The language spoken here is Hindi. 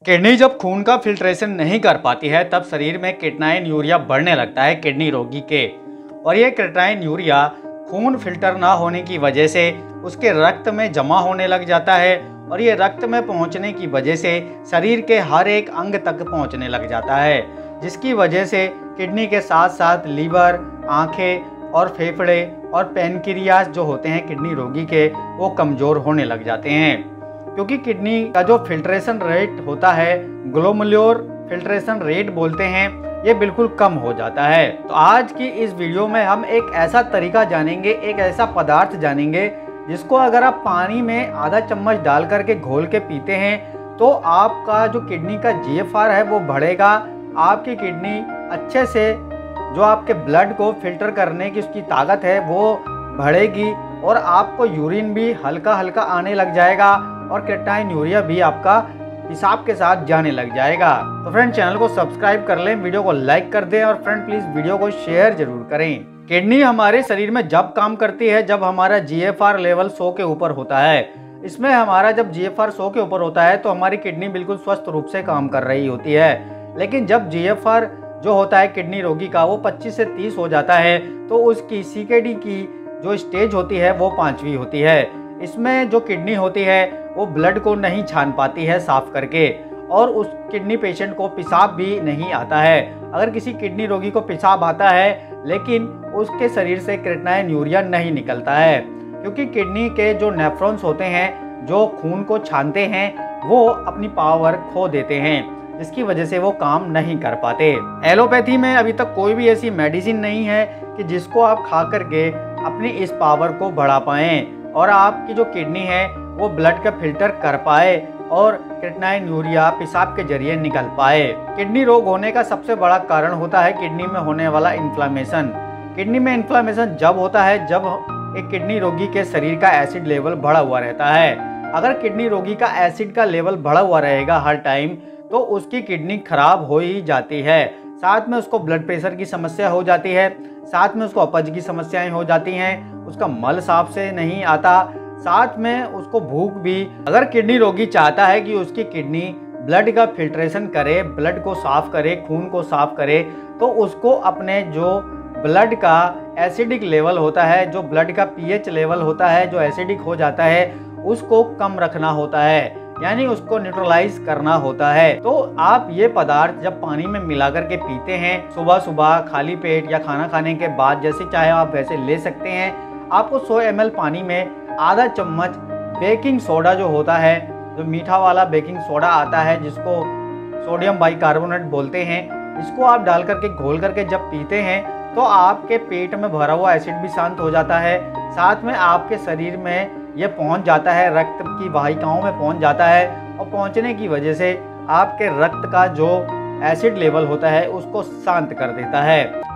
किडनी जब खून का फिल्ट्रेशन नहीं कर पाती है तब शरीर में क्रिएटिनिन यूरिया बढ़ने लगता है किडनी रोगी के। और ये क्रिएटिनिन यूरिया खून फिल्टर ना होने की वजह से उसके रक्त में जमा होने लग जाता है और ये रक्त में पहुंचने की वजह से शरीर के हर एक अंग तक पहुंचने लग जाता है, जिसकी वजह से किडनी के साथ साथ लीवर, आँखें और फेफड़े और पैनक्रियास जो होते हैं किडनी रोगी के वो कमज़ोर होने लग जाते हैं। क्योंकि किडनी का जो फिल्ट्रेशन रेट होता है, ग्लोमेरुलर फिल्ट्रेशन रेट बोलते हैं, ये बिल्कुल कम हो जाता है। तो आज की इस वीडियो में हम एक ऐसा तरीका जानेंगे, एक ऐसा पदार्थ जानेंगे जिसको अगर आप पानी में आधा चम्मच डाल करके घोल के पीते हैं तो आपका जो किडनी का GFR है वो बढ़ेगा। आपकी किडनी अच्छे से जो आपके ब्लड को फिल्टर करने की उसकी ताकत है वो बढ़ेगी और आपको यूरिन भी हल्का हल्का आने लग जाएगा और क्रिएटिनिन यूरिया भी आपका हिसाब के साथ जाने लग जाएगा। तो फ्रेंड, चैनल को सब्सक्राइब कर लें, वीडियो को लाइक कर दें और फ्रेंड प्लीज वीडियो को शेयर जरूर करें। किडनी हमारे शरीर में जब काम करती है जब हमारा GFR लेवल 100 के ऊपर होता है। इसमें हमारा जब GFR 100 के ऊपर होता है तो हमारी किडनी बिल्कुल स्वस्थ रूप से काम कर रही होती है। लेकिन जब GFR जो होता है किडनी रोगी का वो 25 से 30 हो जाता है तो उसकी CKD की जो स्टेज होती है वो 5वीं होती है। इसमें जो किडनी होती है वो ब्लड को नहीं छान पाती है साफ करके और उस किडनी पेशेंट को पेशाब भी नहीं आता है। अगर किसी किडनी रोगी को पेशाब आता है लेकिन उसके शरीर से क्रिएटिनिन यूरिया नहीं निकलता है, क्योंकि किडनी के जो नेफ्रॉन्स होते हैं जो खून को छानते हैं वो अपनी पावर खो देते हैं, जिसकी वजह से वो काम नहीं कर पाते। एलोपैथी में अभी तक कोई भी ऐसी मेडिसिन नहीं है कि जिसको आप खा करके अपनी इस पावर को बढ़ा पाएँ और आपकी जो किडनी है वो ब्लड का फिल्टर कर पाए और क्रिएटिनिन यूरिया पेशाब के जरिए निकल पाए। किडनी रोग होने का सबसे बड़ा कारण होता है किडनी में होने वाला इन्फ्लामेशन। किडनी में इन्फ्लामेशन जब होता है जब एक किडनी रोगी के शरीर का एसिड लेवल बढ़ा हुआ रहता है। अगर किडनी रोगी का एसिड का लेवल बढ़ा हुआ रहेगा हर टाइम तो उसकी किडनी खराब हो ही जाती है। साथ में उसको ब्लड प्रेशर की समस्या हो जाती है, साथ में उसको अपच की समस्याएं हो जाती हैं, उसका मल साफ से नहीं आता, साथ में उसको भूख भी। अगर किडनी रोगी चाहता है कि उसकी किडनी ब्लड का फिल्ट्रेशन करे, ब्लड को साफ करे, खून को साफ करे, तो उसको अपने जो ब्लड का एसिडिक लेवल होता है, जो ब्लड का pH लेवल होता है जो एसिडिक हो जाता है, उसको कम रखना होता है, यानी उसको न्यूट्रलाइज करना होता है। तो आप ये पदार्थ जब पानी में मिला करके पीते हैं सुबह सुबह खाली पेट या खाना खाने के बाद, जैसे चाहे आप वैसे ले सकते हैं। आपको 100 ml पानी में आधा चम्मच बेकिंग सोडा जो होता है, जो मीठा वाला बेकिंग सोडा आता है जिसको सोडियम बाइकार्बोनेट बोलते हैं, इसको आप डाल करके घोल करके जब पीते हैं तो आपके पेट में भरा हुआ एसिड भी शांत हो जाता है। साथ में आपके शरीर में ये पहुंच जाता है, रक्त की वाहिकाओं में पहुंच जाता है और पहुंचने की वजह से आपके रक्त का जो एसिड लेवल होता है उसको शांत कर देता है।